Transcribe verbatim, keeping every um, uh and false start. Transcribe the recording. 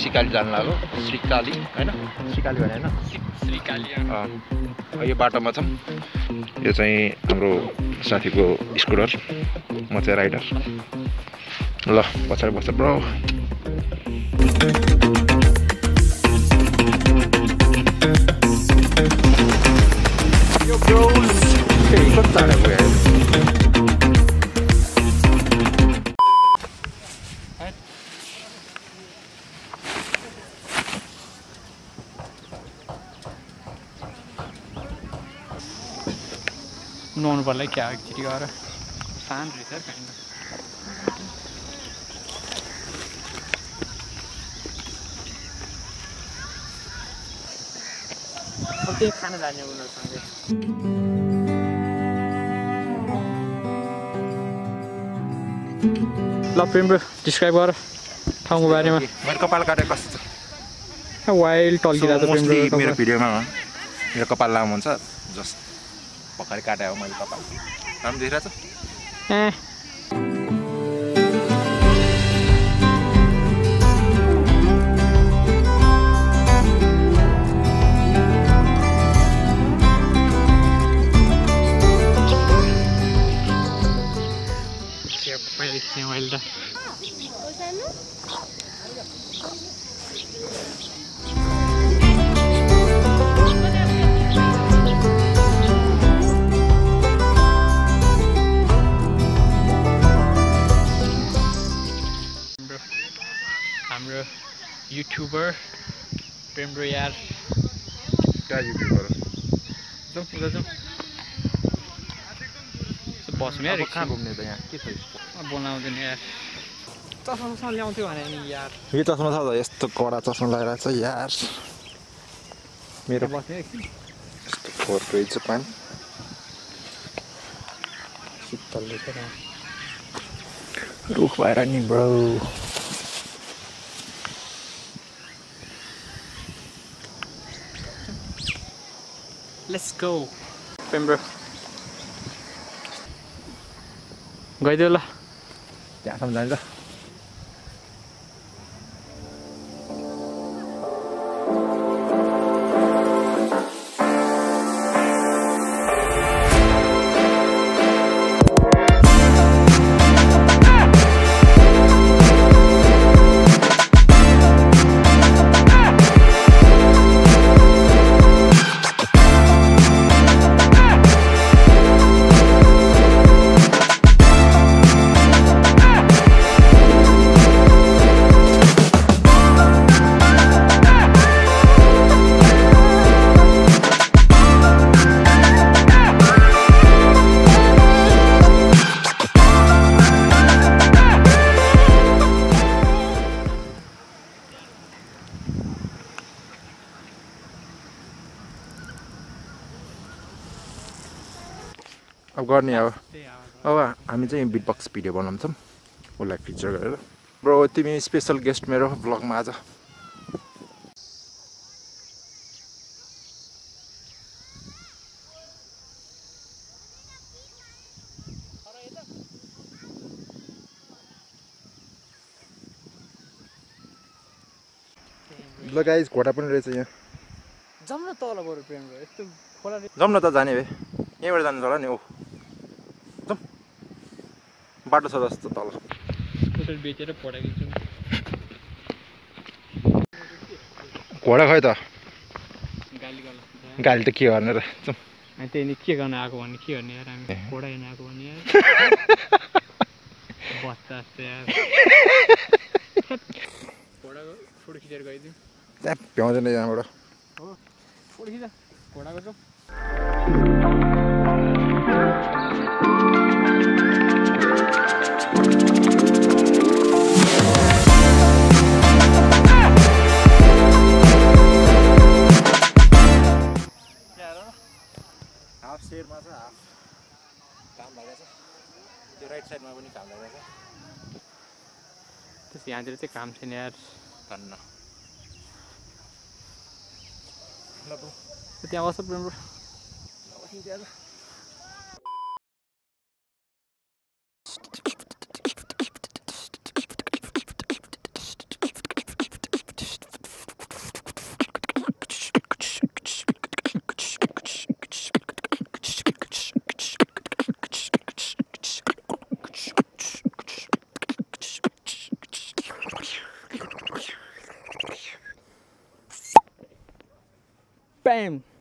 सिकाली जान लाग्यो श्रीकाली हैन श्रीकाली भने हैन श्रीकाली अ यो बाटोमा छौं यो चाहिँ हाम्रो साथीको स्कुटर म चाहिँ राइडर ल पछाडि बस्छ ब्रो यो ब्रोस के कति टाढा गयो नुहाउनु पर्ला क्या एकचोटि गएर शान्त रहेछ काइन्ड अब त्यही खाना जाने उनीहरूसँगै ल प्रेम डिस्क्राइब गर ठाउँको बारेमा मेरो कपाल काटे कस्तो छ वाइल्ड टल्किरहेको छ प्रेम मेरो भिडियोमा मेरो कपाल लामो हुन्छ जस्ट पछाडि काटे हो मैले कपाल राम्रो देखिरहेछ ए वाइल्ड हाम्रो युट्युबर प्रेमरो यार क्या युट्युबर जाउँ उता जाउँ बसौँ यार कहाँ घुम्ने त यहाँ के छ बोलाउँदैन यार चस्मा चस्मा ल्याउँथ्यो भने नि यार यो चस्मा छ त यस्तो कडा चस्मा लगाइरहेको छ यार मेरो बस्ने एकछिन यस्तो फोर रहेछ पानी शीतल रहेछ रुख भएर नि ब्रो लेट्स गो पेम्ब्रो गइदियो ल त्यहाँसम्म जान्छ अब गर्ने अब अब हामी चाहिँ बिटबक्स भिडियो बनाउँछौँ उसलाई फिचर गरेर ब्रो तिमी स्पेसल गेस्ट मेरो ब्लगमा आज ल गाइस घोडा पनि रहेछ यहाँ जाउँ न तल बरु प्रेमरो यस्तो खोला जाउँ न त जाने भए यहीँबाट जानु होला नि ओ जाउँ बाटो छ जस्तो तल स्कुटर बेचेर पढाइदिन्छु घोडा खै त गाली गर्ला गाली त के गर्ने र जाउँ अनि त्यही नि के गर्न आएको भने के गर्ने यार हामी घोडा हेर्न आएको भने यार बच्चा जस्तो यार घोडाको फोटो खिचेर गइदिउँ त्यहाँ भ्याउँदैन यहाँबाट हो फोटो खिच घोडाको जाउँ हाफ सेयरमा छ हाफ काम भइरहेछ त्यो राइट साइडमा पनि काम भइरहेछ त्यस यहाँतिर चाहिँ काम छैन यार धन्न ल ब्रो त्यहाँ बस्छ प्रेमरो टाइम